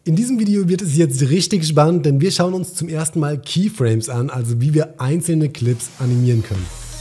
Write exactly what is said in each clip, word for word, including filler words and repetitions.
In diesem Video wird es jetzt richtig spannend, denn wir schauen uns zum ersten Mal Keyframes an, also wie wir einzelne Clips animieren können.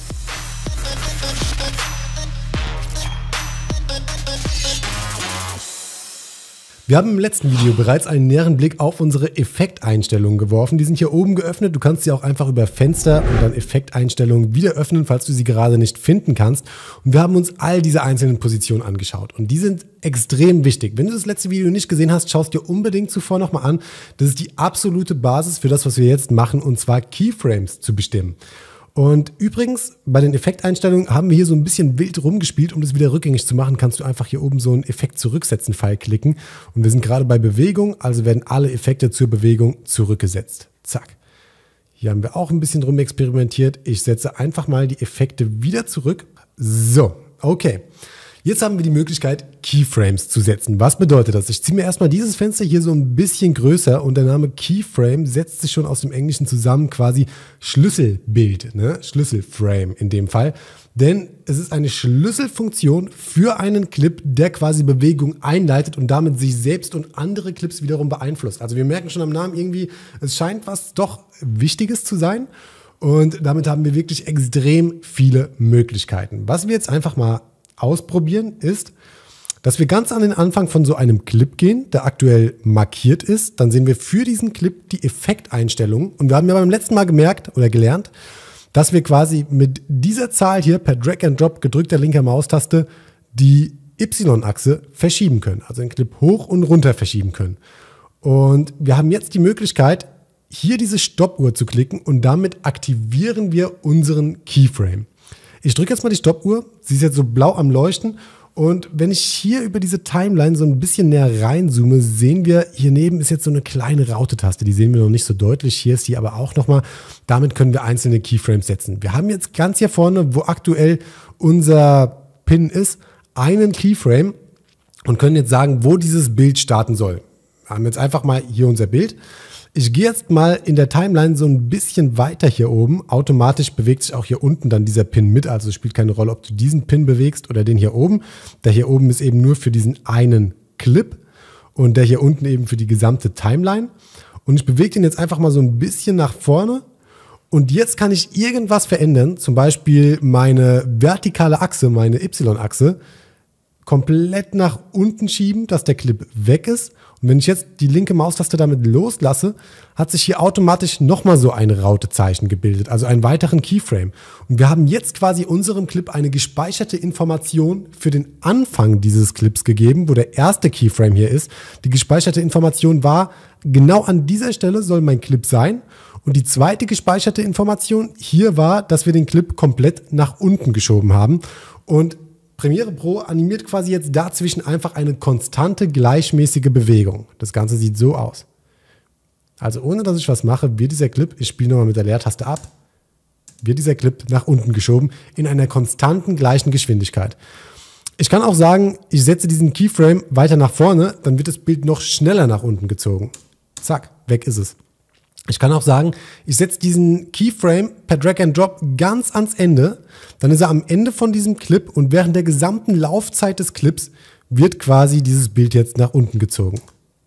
Wir haben im letzten Video bereits einen näheren Blick auf unsere Effekteinstellungen geworfen. Die sind hier oben geöffnet. Du kannst sie auch einfach über Fenster und dann Effekteinstellungen wieder öffnen, falls du sie gerade nicht finden kannst. Und wir haben uns all diese einzelnen Positionen angeschaut. Und die sind extrem wichtig. Wenn du das letzte Video nicht gesehen hast, schau es dir unbedingt zuvor nochmal an. Das ist die absolute Basis für das, was wir jetzt machen, und zwar Keyframes zu bestimmen. Und übrigens, bei den Effekteinstellungen haben wir hier so ein bisschen wild rumgespielt. Um das wieder rückgängig zu machen, kannst du einfach hier oben so einen Effekt zurücksetzen-Pfeil klicken. Und wir sind gerade bei Bewegung, also werden alle Effekte zur Bewegung zurückgesetzt. Zack. Hier haben wir auch ein bisschen drum experimentiert. Ich setze einfach mal die Effekte wieder zurück. So, okay. Jetzt haben wir die Möglichkeit, Keyframes zu setzen. Was bedeutet das? Ich ziehe mir erstmal dieses Fenster hier so ein bisschen größer und der Name Keyframe setzt sich schon aus dem Englischen zusammen, quasi Schlüsselbild, ne? Schlüsselframe in dem Fall. Denn es ist eine Schlüsselfunktion für einen Clip, der quasi Bewegung einleitet und damit sich selbst und andere Clips wiederum beeinflusst. Also wir merken schon am Namen irgendwie, es scheint was doch Wichtiges zu sein. Und damit haben wir wirklich extrem viele Möglichkeiten. Was wir jetzt einfach mal ausprobieren ist, dass wir ganz an den Anfang von so einem Clip gehen, der aktuell markiert ist. Dann sehen wir für diesen Clip die Effekteinstellungen. Und wir haben ja beim letzten Mal gemerkt oder gelernt, dass wir quasi mit dieser Zahl hier per Drag and Drop gedrückter linker Maustaste die Y-Achse verschieben können. Also den Clip hoch und runter verschieben können. Und wir haben jetzt die Möglichkeit, hier diese Stoppuhr zu klicken und damit aktivieren wir unseren Keyframe. Ich drücke jetzt mal die Stoppuhr, sie ist jetzt so blau am Leuchten, und wenn ich hier über diese Timeline so ein bisschen näher reinzoome, sehen wir, hier neben ist jetzt so eine kleine Raute-Taste, die sehen wir noch nicht so deutlich, hier ist die aber auch nochmal. Damit können wir einzelne Keyframes setzen. Wir haben jetzt ganz hier vorne, wo aktuell unser Pin ist, einen Keyframe und können jetzt sagen, wo dieses Bild starten soll. Wir haben jetzt einfach mal hier unser Bild. Ich gehe jetzt mal in der Timeline so ein bisschen weiter hier oben. Automatisch bewegt sich auch hier unten dann dieser Pin mit. Also es spielt keine Rolle, ob du diesen Pin bewegst oder den hier oben. Der hier oben ist eben nur für diesen einen Clip und der hier unten eben für die gesamte Timeline. Und ich bewege den jetzt einfach mal so ein bisschen nach vorne. Und jetzt kann ich irgendwas verändern. Zum Beispiel meine vertikale Achse, meine Y-Achse, komplett nach unten schieben, dass der Clip weg ist. Und wenn ich jetzt die linke Maustaste damit loslasse, hat sich hier automatisch nochmal so ein Rautezeichen gebildet, also einen weiteren Keyframe. Und wir haben jetzt quasi unserem Clip eine gespeicherte Information für den Anfang dieses Clips gegeben, wo der erste Keyframe hier ist. Die gespeicherte Information war, genau an dieser Stelle soll mein Clip sein. Und die zweite gespeicherte Information hier war, dass wir den Clip komplett nach unten geschoben haben. Und Premiere Pro animiert quasi jetzt dazwischen einfach eine konstante, gleichmäßige Bewegung. Das Ganze sieht so aus. Also ohne, dass ich was mache, wird dieser Clip, ich spiele nochmal mit der Leertaste ab, wird dieser Clip nach unten geschoben in einer konstanten, gleichen Geschwindigkeit. Ich kann auch sagen, ich setze diesen Keyframe weiter nach vorne, dann wird das Bild noch schneller nach unten gezogen. Zack, weg ist es. Ich kann auch sagen, ich setze diesen Keyframe per Drag and Drop ganz ans Ende. Dann ist er am Ende von diesem Clip und während der gesamten Laufzeit des Clips wird quasi dieses Bild jetzt nach unten gezogen.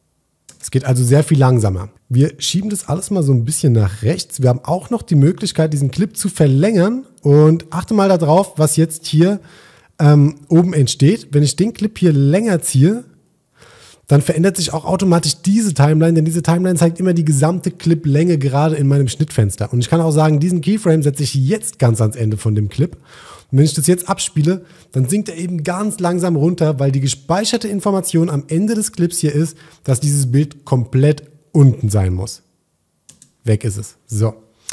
Es geht also sehr viel langsamer. Wir schieben das alles mal so ein bisschen nach rechts. Wir haben auch noch die Möglichkeit, diesen Clip zu verlängern. Und achte mal darauf, was jetzt hier ähm, oben entsteht. Wenn ich den Clip hier länger ziehe, dann verändert sich auch automatisch diese Timeline, denn diese Timeline zeigt immer die gesamte Cliplänge gerade in meinem Schnittfenster. Und ich kann auch sagen, diesen Keyframe setze ich jetzt ganz ans Ende von dem Clip. Und wenn ich das jetzt abspiele, dann sinkt er eben ganz langsam runter, weil die gespeicherte Information am Ende des Clips hier ist, dass dieses Bild komplett unten sein muss. Weg ist es. So.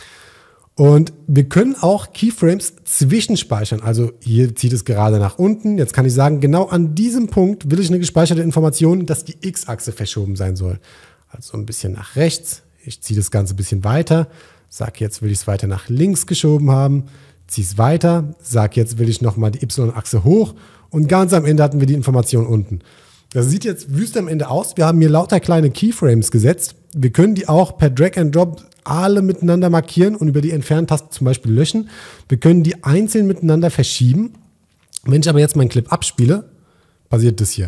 Und wir können auch Keyframes zwischenspeichern. Also hier zieht es gerade nach unten. Jetzt kann ich sagen, genau an diesem Punkt will ich eine gespeicherte Information, dass die X-Achse verschoben sein soll. Also ein bisschen nach rechts. Ich ziehe das Ganze ein bisschen weiter. Sag jetzt, will ich es weiter nach links geschoben haben. Ziehe es weiter. Sag jetzt, will ich nochmal die Y-Achse hoch. Und ganz am Ende hatten wir die Information unten. Das sieht jetzt wüst am Ende aus. Wir haben hier lauter kleine Keyframes gesetzt. Wir können die auch per Drag and Drop alle miteinander markieren und über die Entfernen-Taste zum Beispiel löschen. Wir können die einzeln miteinander verschieben. Wenn ich aber jetzt meinen Clip abspiele, passiert das hier.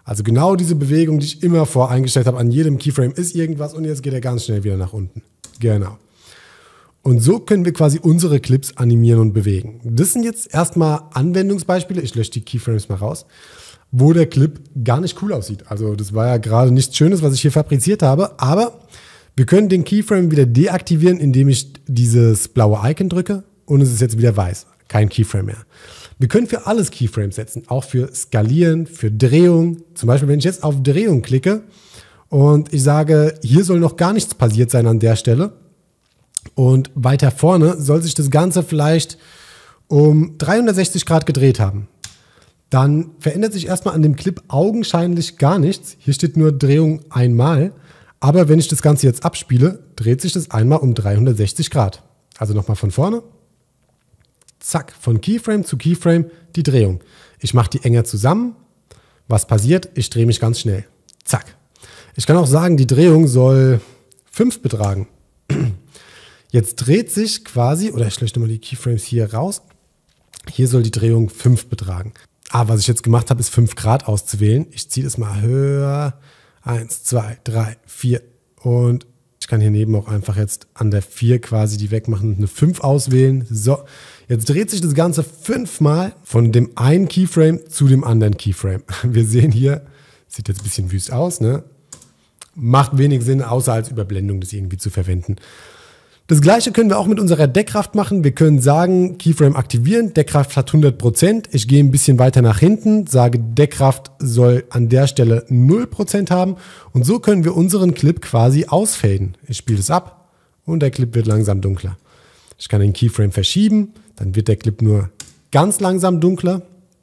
Also genau diese Bewegung, die ich immer voreingestellt habe, an jedem Keyframe ist irgendwas und jetzt geht er ganz schnell wieder nach unten. Genau. Und so können wir quasi unsere Clips animieren und bewegen. Das sind jetzt erstmal Anwendungsbeispiele, ich lösche die Keyframes mal raus, wo der Clip gar nicht cool aussieht. Also das war ja gerade nichts Schönes, was ich hier fabriziert habe, aber wir können den Keyframe wieder deaktivieren, indem ich dieses blaue Icon drücke und es ist jetzt wieder weiß, kein Keyframe mehr. Wir können für alles Keyframes setzen, auch für Skalieren, für Drehung. Zum Beispiel, wenn ich jetzt auf Drehung klicke und ich sage, hier soll noch gar nichts passiert sein an der Stelle und weiter vorne soll sich das Ganze vielleicht um dreihundertsechzig Grad gedreht haben. Dann verändert sich erstmal an dem Clip augenscheinlich gar nichts. Hier steht nur Drehung einmal. Aber wenn ich das Ganze jetzt abspiele, dreht sich das einmal um dreihundertsechzig Grad. Also nochmal von vorne. Zack, von Keyframe zu Keyframe die Drehung. Ich mache die enger zusammen. Was passiert? Ich drehe mich ganz schnell. Zack. Ich kann auch sagen, die Drehung soll fünf betragen. Jetzt dreht sich quasi, oder ich lösche mal die Keyframes hier raus. Hier soll die Drehung fünf betragen. Ah, was ich jetzt gemacht habe, ist fünf Grad auszuwählen. Ich ziehe das mal höher. eins, zwei, drei, vier und ich kann hier neben auch einfach jetzt an der vier quasi die wegmachen und eine fünf auswählen. So, jetzt dreht sich das Ganze fünfmal von dem einen Keyframe zu dem anderen Keyframe. Wir sehen hier, sieht jetzt ein bisschen wüst aus, ne? Macht wenig Sinn, außer als Überblendung das irgendwie zu verwenden. Das gleiche können wir auch mit unserer Deckkraft machen. Wir können sagen, Keyframe aktivieren, Deckkraft hat hundert Prozent. Ich gehe ein bisschen weiter nach hinten, sage, Deckkraft soll an der Stelle null Prozent haben. Und so können wir unseren Clip quasi ausfaden. Ich spiele es ab und der Clip wird langsam dunkler. Ich kann den Keyframe verschieben, dann wird der Clip nur ganz langsam dunkler.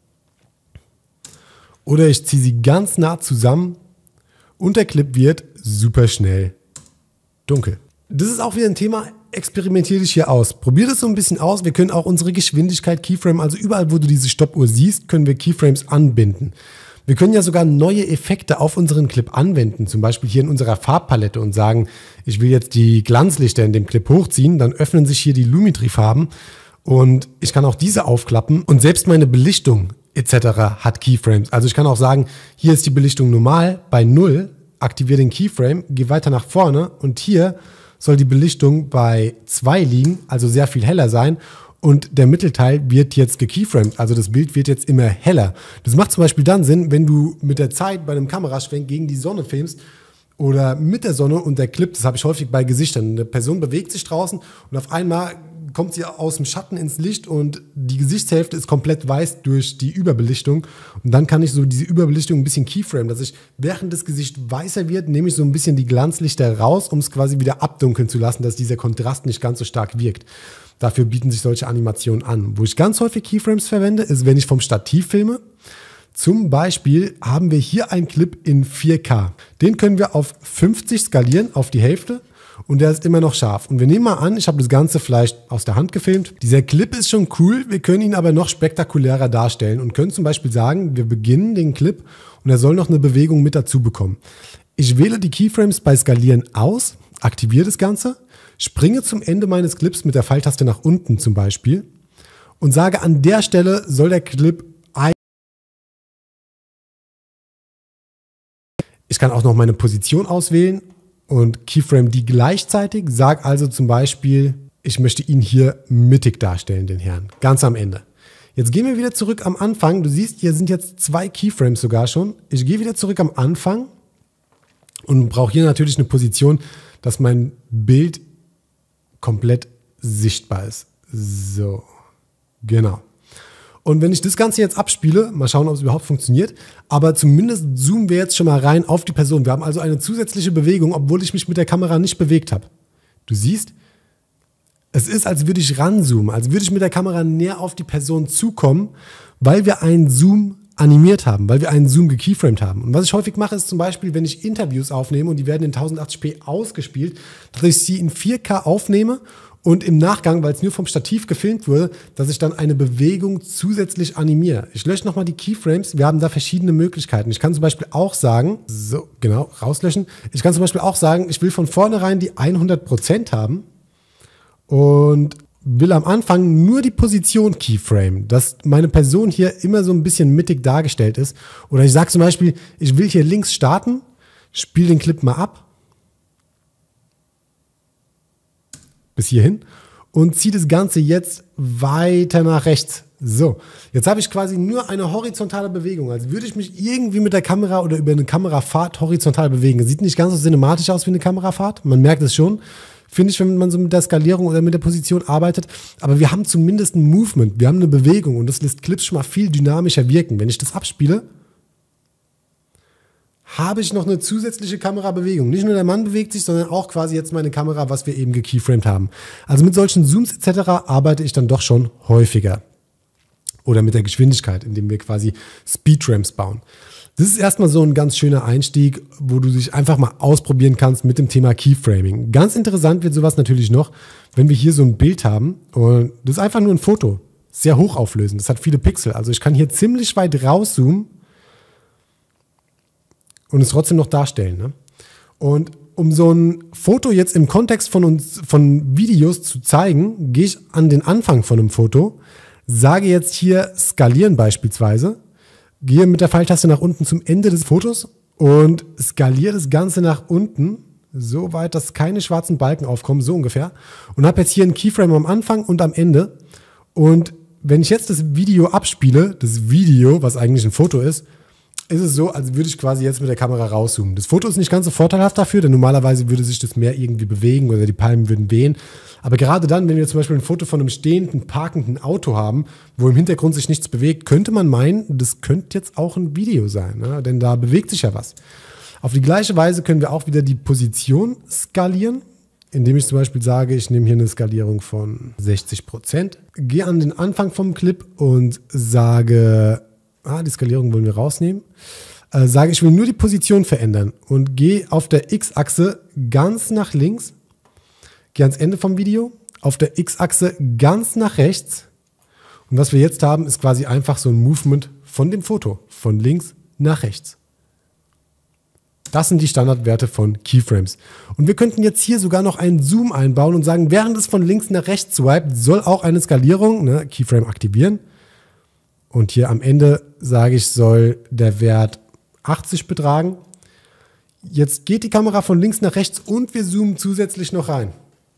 Oder ich ziehe sie ganz nah zusammen und der Clip wird super schnell dunkel. Das ist auch wieder ein Thema, experimentiere dich hier aus. Probier das so ein bisschen aus. Wir können auch unsere Geschwindigkeit Keyframe, also überall, wo du diese Stoppuhr siehst, können wir Keyframes anbinden. Wir können ja sogar neue Effekte auf unseren Clip anwenden, zum Beispiel hier in unserer Farbpalette und sagen, ich will jetzt die Glanzlichter in dem Clip hochziehen, dann öffnen sich hier die Lumetri-Farben und ich kann auch diese aufklappen und selbst meine Belichtung et cetera hat Keyframes. Also ich kann auch sagen, hier ist die Belichtung normal bei null, aktiviere den Keyframe, gehe weiter nach vorne und hier soll die Belichtung bei zwei liegen, also sehr viel heller sein und der Mittelteil wird jetzt gekeyframed, also das Bild wird jetzt immer heller. Das macht zum Beispiel dann Sinn, wenn du mit der Zeit bei einem Kameraschwenk gegen die Sonne filmst oder mit der Sonne und der Clip, das habe ich häufig bei Gesichtern. Eine Person bewegt sich draußen und auf einmal kommt sie aus dem Schatten ins Licht und die Gesichtshälfte ist komplett weiß durch die Überbelichtung. Und dann kann ich so diese Überbelichtung ein bisschen keyframe, dass ich, während das Gesicht weißer wird, nehme ich so ein bisschen die Glanzlichter raus, um es quasi wieder abdunkeln zu lassen, dass dieser Kontrast nicht ganz so stark wirkt. Dafür bieten sich solche Animationen an. Wo ich ganz häufig Keyframes verwende, ist, wenn ich vom Stativ filme. Zum Beispiel haben wir hier einen Clip in vier K. Den können wir auf fünfzig skalieren, auf die Hälfte. Und der ist immer noch scharf. Und wir nehmen mal an, ich habe das Ganze vielleicht aus der Hand gefilmt. Dieser Clip ist schon cool, wir können ihn aber noch spektakulärer darstellen und können zum Beispiel sagen, wir beginnen den Clip und er soll noch eine Bewegung mit dazu bekommen. Ich wähle die Keyframes bei Skalieren aus, aktiviere das Ganze, springe zum Ende meines Clips mit der Pfeiltaste nach unten zum Beispiel und sage, an der Stelle soll der Clip ein... Ich kann auch noch meine Position auswählen und Keyframe die gleichzeitig. Sag also zum Beispiel, ich möchte ihn hier mittig darstellen, den Herrn, ganz am Ende. Jetzt gehen wir wieder zurück am Anfang. Du siehst, hier sind jetzt zwei Keyframes sogar schon. Ich gehe wieder zurück am Anfang und brauche hier natürlich eine Position, dass mein Bild komplett sichtbar ist. So, genau. Und wenn ich das Ganze jetzt abspiele, mal schauen, ob es überhaupt funktioniert, aber zumindest zoomen wir jetzt schon mal rein auf die Person. Wir haben also eine zusätzliche Bewegung, obwohl ich mich mit der Kamera nicht bewegt habe. Du siehst, es ist, als würde ich ranzoomen, als würde ich mit der Kamera näher auf die Person zukommen, weil wir einen Zoom animiert haben, weil wir einen Zoom gekeyframed haben. Und was ich häufig mache, ist zum Beispiel, wenn ich Interviews aufnehme und die werden in tausendachtzig p ausgespielt, dass ich sie in vier K aufnehme und im Nachgang, weil es nur vom Stativ gefilmt wurde, dass ich dann eine Bewegung zusätzlich animiere. Ich lösche nochmal die Keyframes. Wir haben da verschiedene Möglichkeiten. Ich kann zum Beispiel auch sagen, so, genau, rauslöschen. Ich kann zum Beispiel auch sagen, ich will von vornherein die hundert Prozent haben und will am Anfang nur die Position keyframe, dass meine Person hier immer so ein bisschen mittig dargestellt ist. Oder ich sage zum Beispiel, ich will hier links starten, spiele den Clip mal ab, bis hierhin und ziehe das Ganze jetzt weiter nach rechts. So, jetzt habe ich quasi nur eine horizontale Bewegung, als würde ich mich irgendwie mit der Kamera oder über eine Kamerafahrt horizontal bewegen. Das sieht nicht ganz so cinematisch aus wie eine Kamerafahrt, man merkt es schon, finde ich, wenn man so mit der Skalierung oder mit der Position arbeitet. Aber wir haben zumindest ein Movement, wir haben eine Bewegung und das lässt Clips schon mal viel dynamischer wirken. Wenn ich das abspiele, habe ich noch eine zusätzliche Kamerabewegung. Nicht nur der Mann bewegt sich, sondern auch quasi jetzt meine Kamera, was wir eben gekeyframed haben. Also mit solchen Zooms et cetera arbeite ich dann doch schon häufiger. Oder mit der Geschwindigkeit, indem wir quasi Speedramps bauen. Das ist erstmal so ein ganz schöner Einstieg, wo du dich einfach mal ausprobieren kannst mit dem Thema Keyframing. Ganz interessant wird sowas natürlich noch, wenn wir hier so ein Bild haben und das ist einfach nur ein Foto. Sehr hochauflösend, das hat viele Pixel. Also ich kann hier ziemlich weit rauszoomen und es trotzdem noch darstellen. Ne? Und um so ein Foto jetzt im Kontext von uns, von Videos zu zeigen, gehe ich an den Anfang von einem Foto, sage jetzt hier skalieren beispielsweise, gehe mit der Pfeiltaste nach unten zum Ende des Fotos und skaliere das Ganze nach unten, so weit, dass keine schwarzen Balken aufkommen, so ungefähr. Und habe jetzt hier einen Keyframe am Anfang und am Ende. Und wenn ich jetzt das Video abspiele, das Video, was eigentlich ein Foto ist, ist es so, als würde ich quasi jetzt mit der Kamera rauszoomen. Das Foto ist nicht ganz so vorteilhaft dafür, denn normalerweise würde sich das Meer irgendwie bewegen oder die Palmen würden wehen. Aber gerade dann, wenn wir zum Beispiel ein Foto von einem stehenden, parkenden Auto haben, wo im Hintergrund sich nichts bewegt, könnte man meinen, das könnte jetzt auch ein Video sein, ne? Denn da bewegt sich ja was. Auf die gleiche Weise können wir auch wieder die Position skalieren, indem ich zum Beispiel sage, ich nehme hier eine Skalierung von sechzig Prozent, gehe an den Anfang vom Clip und sage, ah, die Skalierung wollen wir rausnehmen, äh, sage, ich will nur die Position verändern und gehe auf der X-Achse ganz nach links, gehe ans Ende vom Video, auf der X-Achse ganz nach rechts und was wir jetzt haben, ist quasi einfach so ein Movement von dem Foto, von links nach rechts. Das sind die Standardwerte von Keyframes. Und wir könnten jetzt hier sogar noch einen Zoom einbauen und sagen, während es von links nach rechts swiped, soll auch eine Skalierung, ne, Keyframe aktivieren. Und hier am Ende sage ich, soll der Wert achtzig betragen. Jetzt geht die Kamera von links nach rechts und wir zoomen zusätzlich noch rein.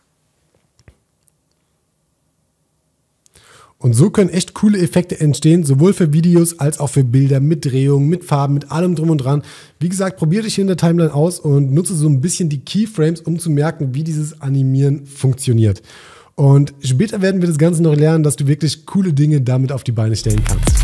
Und so können echt coole Effekte entstehen, sowohl für Videos als auch für Bilder mit Drehungen, mit Farben, mit allem drum und dran. Wie gesagt, probiere dich hier in der Timeline aus und nutze so ein bisschen die Keyframes, um zu merken, wie dieses Animieren funktioniert. Und später werden wir das Ganze noch lernen, dass du wirklich coole Dinge damit auf die Beine stellen kannst.